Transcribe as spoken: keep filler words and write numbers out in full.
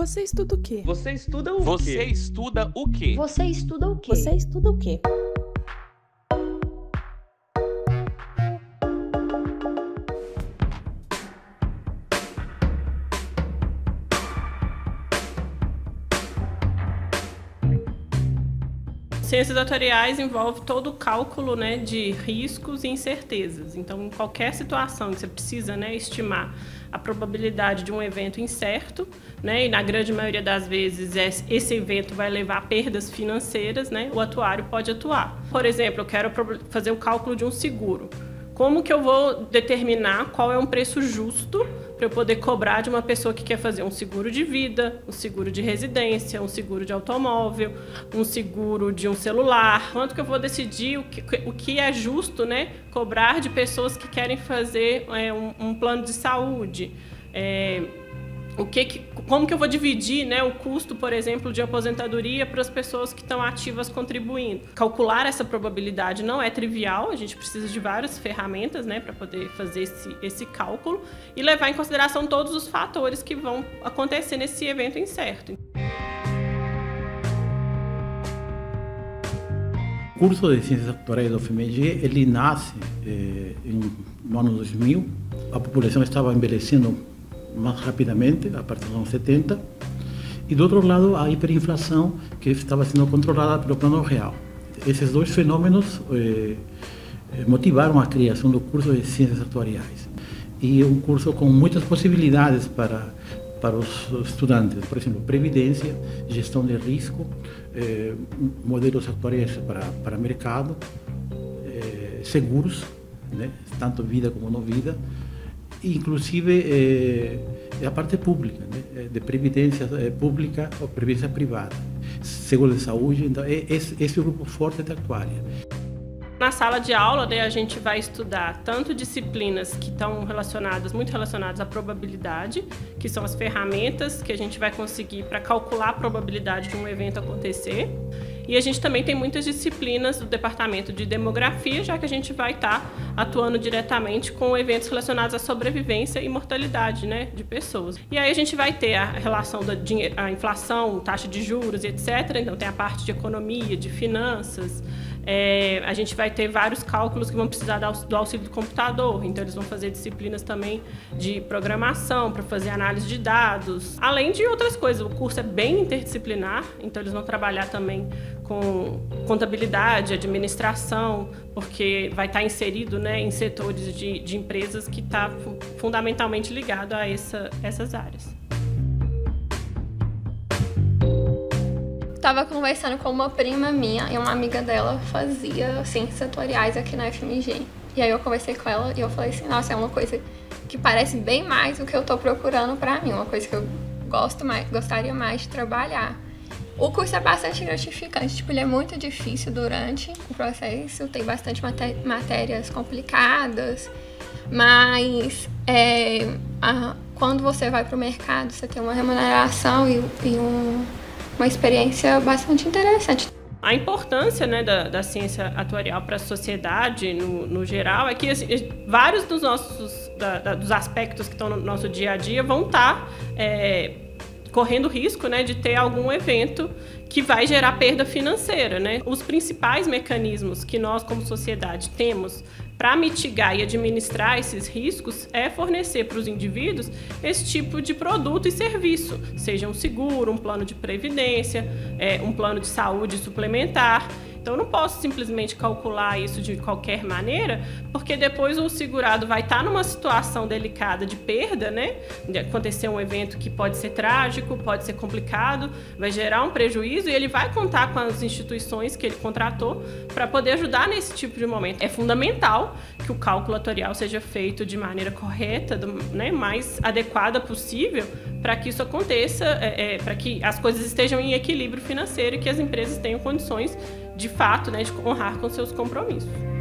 Você estuda o quê? Você estuda o Você quê? estuda o quê? Você estuda o quê? Você estuda o quê? Ciências atuariais envolve todo o cálculo, né, de riscos e incertezas. Então, em qualquer situação que você precisa, né, estimar a probabilidade de um evento incerto, né, e na grande maioria das vezes esse evento vai levar a perdas financeiras, né, o atuário pode atuar. Por exemplo, eu quero fazer o cálculo de um seguro. Como que eu vou determinar qual é um preço justo para eu poder cobrar de uma pessoa que quer fazer um seguro de vida, um seguro de residência, um seguro de automóvel, um seguro de um celular? Quanto que eu vou decidir o que, o que é justo, né, cobrar de pessoas que querem fazer é, um, um plano de saúde? É, o que, que, como que eu vou dividir, né, o custo, por exemplo, de aposentadoria para as pessoas que estão ativas contribuindo? Calcular essa probabilidade não é trivial, a gente precisa de várias ferramentas, né, para poder fazer esse, esse cálculo e levar em consideração todos os fatores que vão acontecer nesse evento incerto. O curso de Ciências Atuariais da U F M G, ele nasce eh, em, no ano dois mil. A população estava envelhecendo mais rapidamente, a partir dos anos setenta, e do outro lado a hiperinflação que estava sendo controlada pelo Plano Real. Esses dois fenômenos eh, motivaram a criação do curso de Ciências Atuariais. E um curso com muitas possibilidades para, para os estudantes, por exemplo, previdência, gestão de risco, eh, modelos atuariais para, para mercado, eh, seguros, né, tanto vida como não vida, inclusive eh, a parte pública, né, de previdência eh, pública ou previdência privada, seguro de saúde. Então, é, esse, esse é o grupo forte da atuária. Na sala de aula, né, a gente vai estudar tanto disciplinas que estão relacionadas, muito relacionadas à probabilidade, que são as ferramentas que a gente vai conseguir para calcular a probabilidade de um evento acontecer. E a gente também tem muitas disciplinas do departamento de demografia, já que a gente vai estar atuando diretamente com eventos relacionados à sobrevivência e mortalidade, né, de pessoas. E aí a gente vai ter a relação da dinheiro, a inflação, taxa de juros, etcétera. Então tem a parte de economia, de finanças. É, a gente vai ter vários cálculos que vão precisar do auxílio do computador, então eles vão fazer disciplinas também de programação, para fazer análise de dados, além de outras coisas. O curso é bem interdisciplinar, então eles vão trabalhar também com contabilidade, administração, porque vai estar inserido, né, em setores de, de empresas que está fundamentalmente ligado a essa, essas áreas. Estava conversando com uma prima minha e uma amiga dela fazia ciências atuariais aqui na U F M G. E aí eu conversei com ela e eu falei assim, nossa, é uma coisa que parece bem mais do que eu estou procurando para mim, uma coisa que eu gosto mais, gostaria mais de trabalhar. O curso é bastante gratificante, tipo, ele é muito difícil durante o processo, tem bastante maté- matérias complicadas, mas é, a, quando você vai para o mercado, você tem uma remuneração e, e um... uma experiência bastante interessante. A importância, né, da, da ciência atuarial para a sociedade, no, no geral, é que assim, vários dos nossos da, da, dos aspectos que estão no nosso dia a dia vão estar é, correndo risco, né, de ter algum evento que vai gerar perda financeira, né? Os principais mecanismos que nós, como sociedade, temos para mitigar e administrar esses riscos é fornecer para os indivíduos esse tipo de produto e serviço, seja um seguro, um plano de previdência, é, um plano de saúde suplementar. Então, eu não posso simplesmente calcular isso de qualquer maneira, porque depois o segurado vai estar numa situação delicada de perda, né? De acontecer um evento que pode ser trágico, pode ser complicado, vai gerar um prejuízo e ele vai contar com as instituições que ele contratou para poder ajudar nesse tipo de momento. É fundamental que o cálculo atuarial seja feito de maneira correta, do, né, mais adequada possível, para que isso aconteça, é, é, para que as coisas estejam em equilíbrio financeiro e que as empresas tenham condições de fato, né, de honrar com seus compromissos.